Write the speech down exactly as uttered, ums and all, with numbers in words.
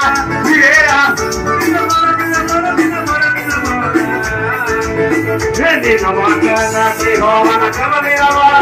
Yeah. Rendi na wakana si ho mana kama ni na